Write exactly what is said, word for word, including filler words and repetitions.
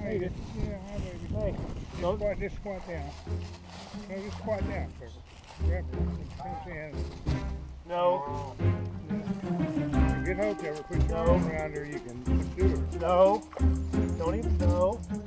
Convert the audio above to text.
Hey, just, Yeah, hi baby. hey, Just don't. squat, just squat down. No, just squat down, Pickle. Grab her. Pinch hand. No, Yeah. Get hope ever put your No. arm around her, you can subdue her. no, don't even, no.